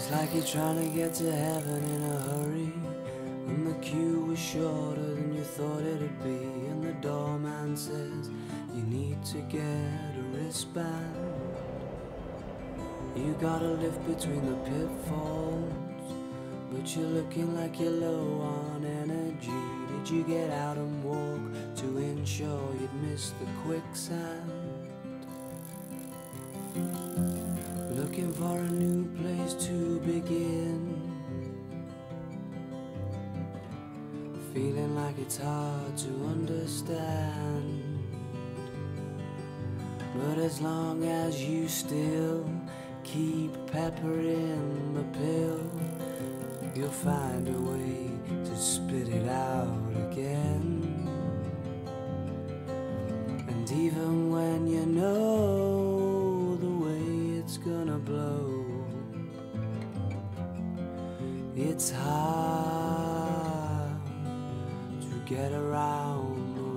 It's like you're trying to get to heaven in a hurry, and the queue was shorter than you thought it'd be, and the doorman says you need to get a wristband. You got a lift between the pitfalls, but you're looking like you're low on energy. Did you get out and walk to ensure you'd miss the quicksand? Looking for a new place to begin, feeling like it's hard to understand. But as long as you still keep peppering the pill, you'll find a way to spit it out again. And even when you know the way it's gonna blow, it's hard to get around the